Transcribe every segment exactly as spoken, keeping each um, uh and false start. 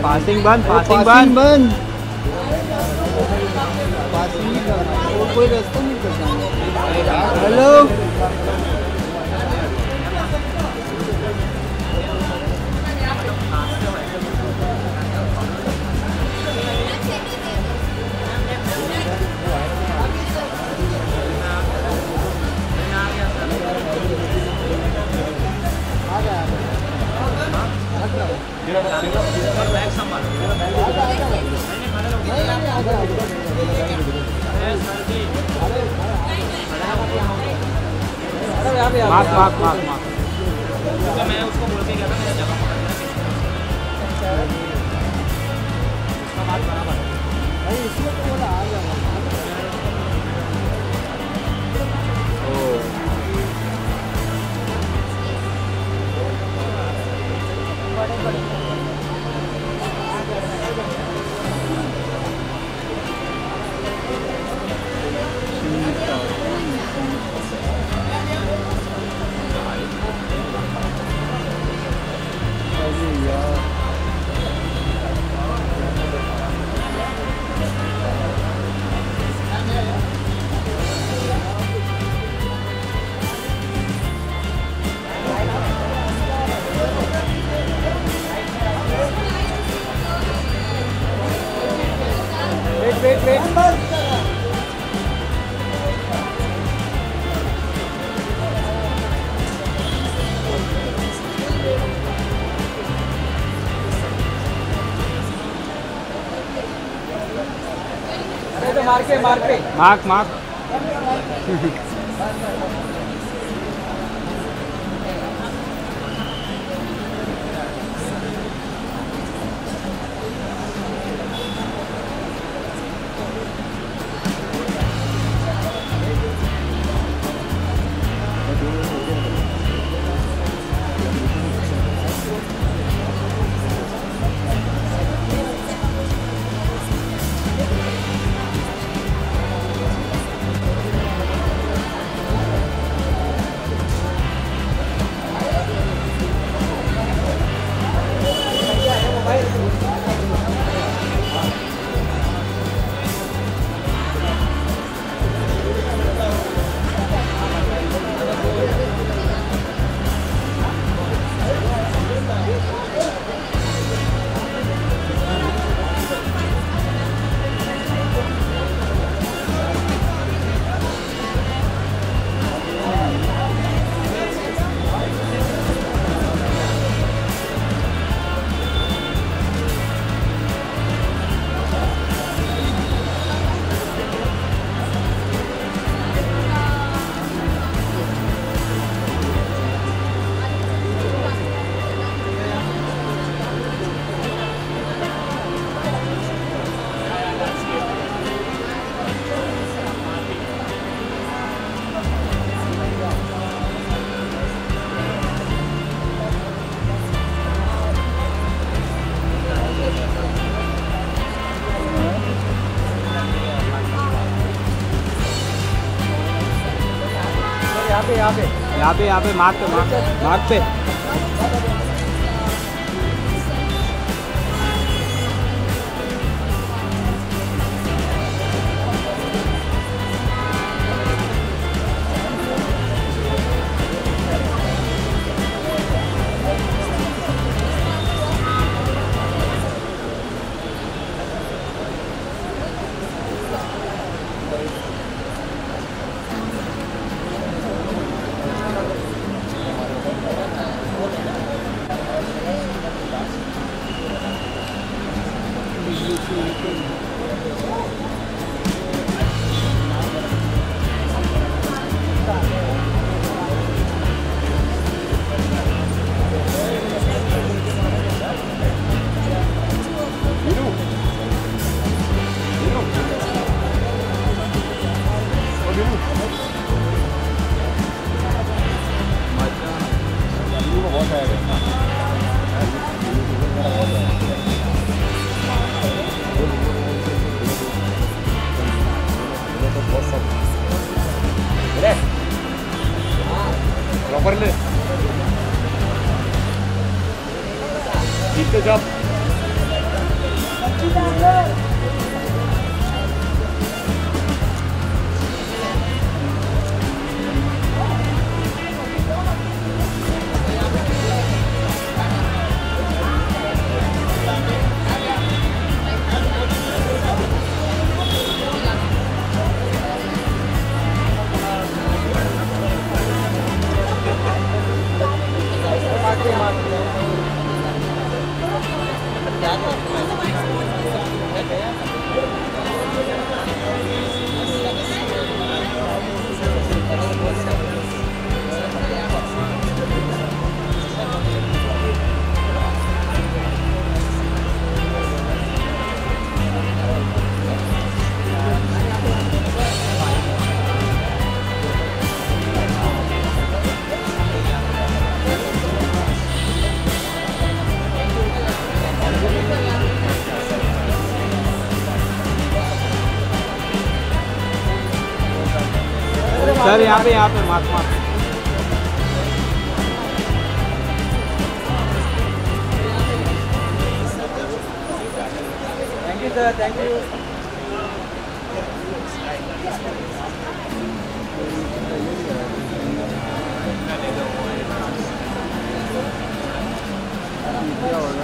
Passing बंद, passing passing बंद। बंद, पासिंग नहीं करना, वो कोई रास्ता नहीं करना। Hello mark mark mark mark. तो मैं उसको बोल के गया था मेरा जगह पकड़ उसका बात बराबर भाई इसमें तो बोला आ जाएगा। वेट वेट वेट अरे तो मार के मार पे मार्क मार्क। यहाँ पे यहाँ पे यहाँ पे यहाँ पे मार्क पे मार्क मार्क पे। प्रॉपरली ठीक है जब सर यहाँ पे यहाँ पे mark mark thank you sir, thank you. क्या होगा?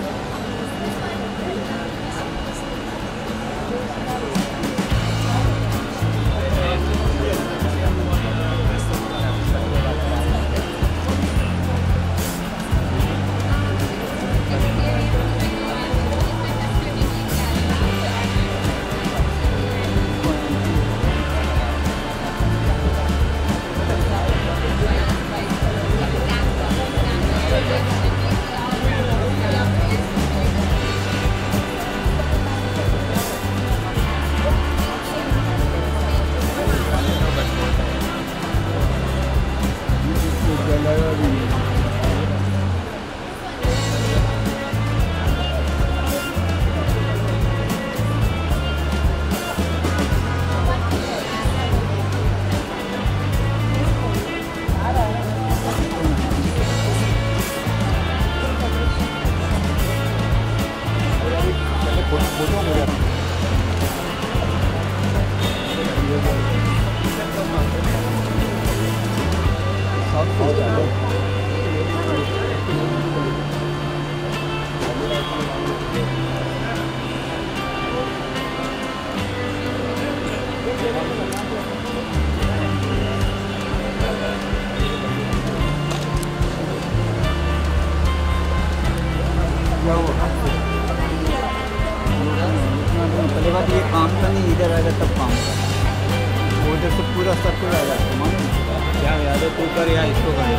पहले बात ये काम का नहीं, इधर आएगा तब काम का, वो इधर से पूरा सर्कल आ जाता है। मालूम क्या याद है तू कर या इसको कर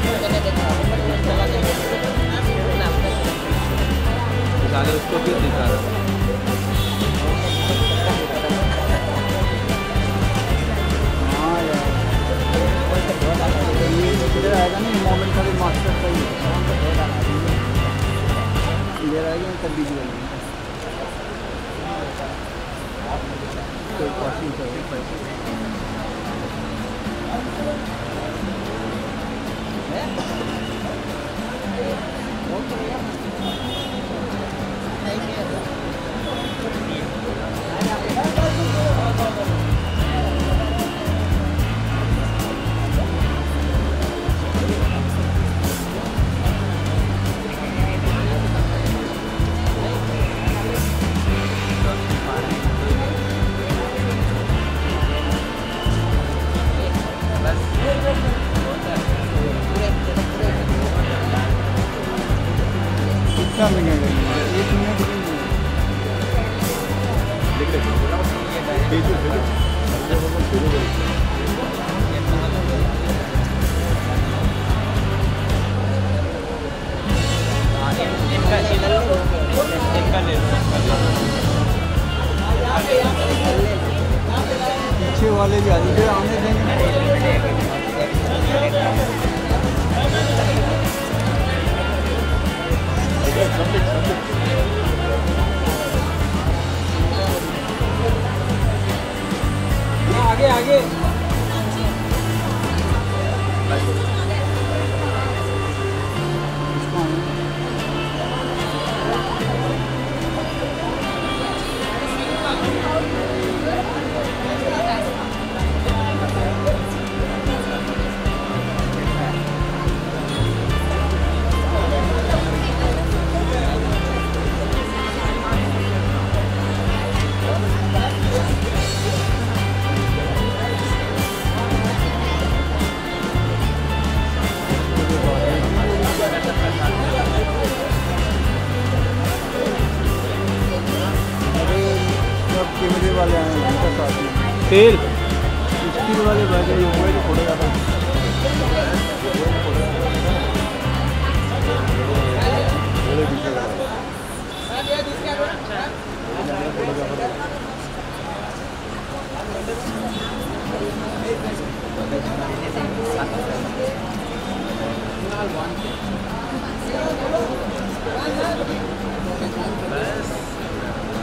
साले उसको क्यों दिखा रहा हाँ यार, ये इधर आएगा नहीं, मोमेंट का भी मास्टर का ही इधर आएगा तब विजुअल कोई कॉस्टिंग चाहिए पैसे। कितना मिनट है? एक मिनट भी नहीं पीछे वाले भी आगे आने देंगे। आगे आगे कैमरे वाले आए हैं उनका साथ में तेल स्टील वाले बैठे हुए तो थोड़े ज़्यादा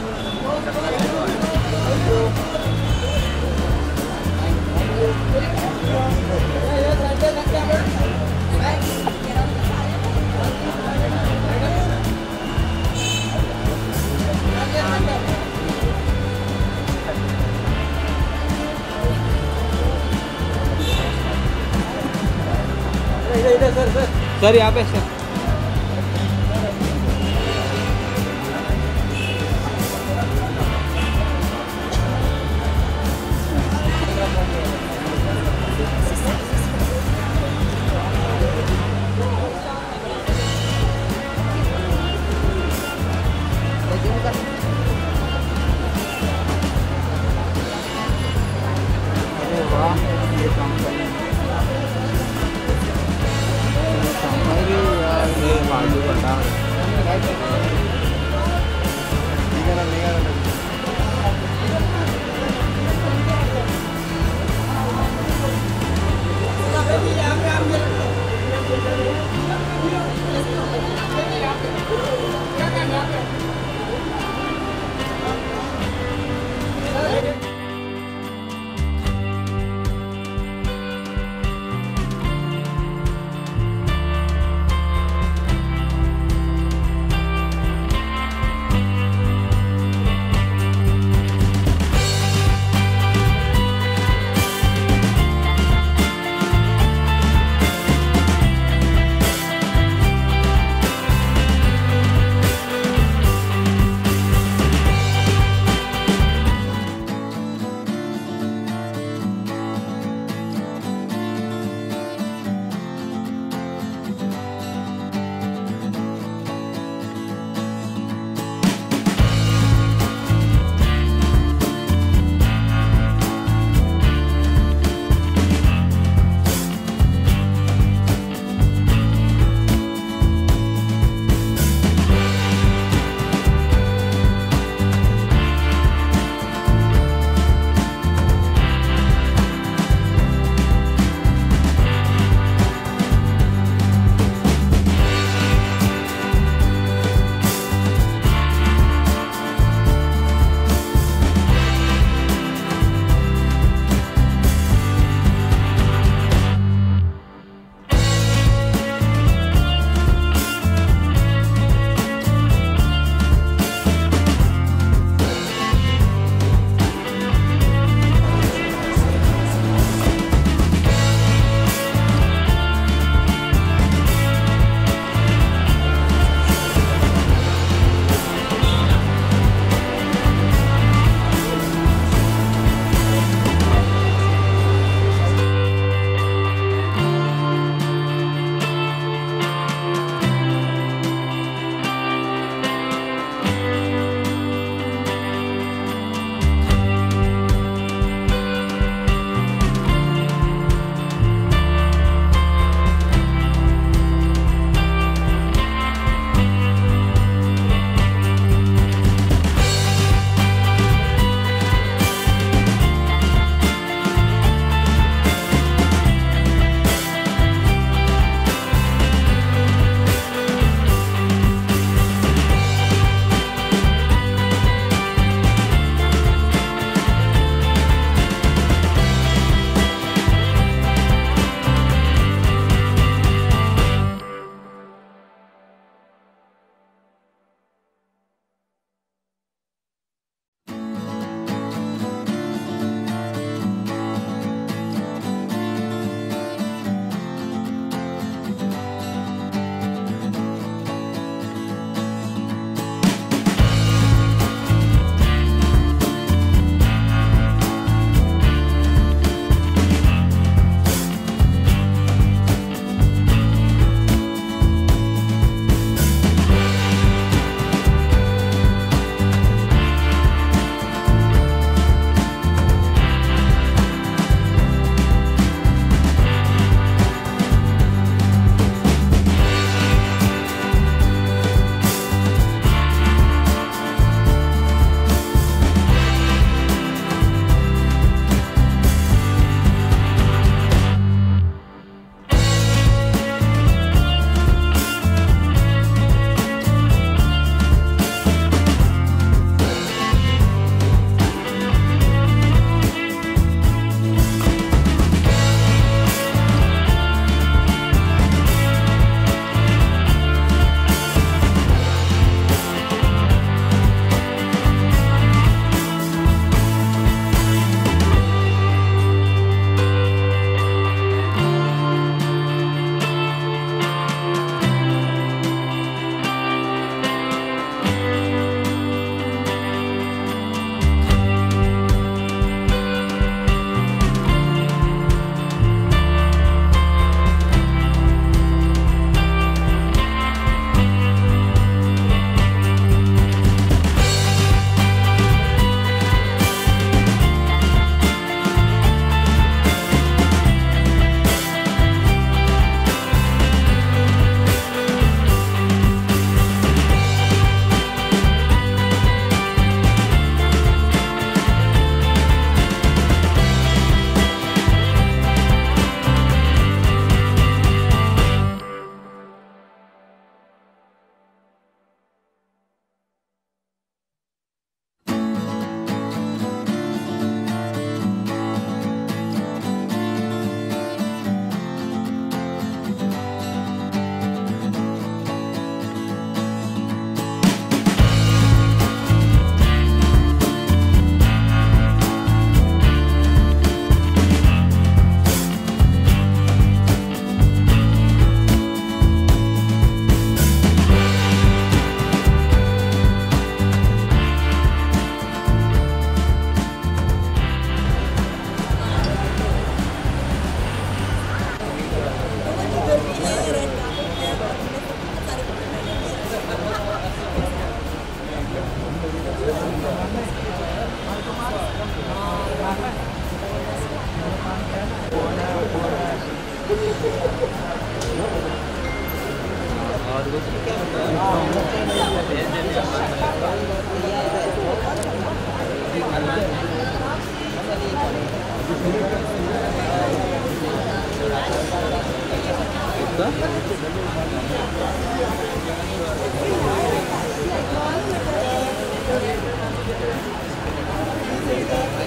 बस सर यहाँ पे सर अरे वाह, ये काम करना अरे यार ये बाजू बता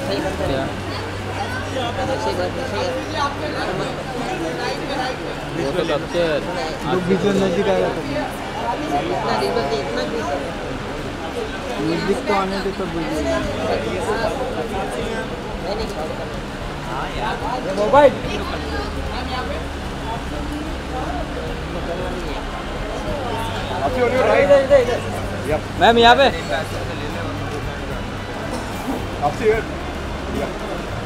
सही करते क्या? ऐसे कर ऐसे वो तो लगते हैं जो बीच में नजदीक आएगा तो इतना रिवर्स नहीं इतना बीच नजदीक तो आने दे तो बीच मोबाइल इधर इधर इधर मैम यहाँ पे आपसे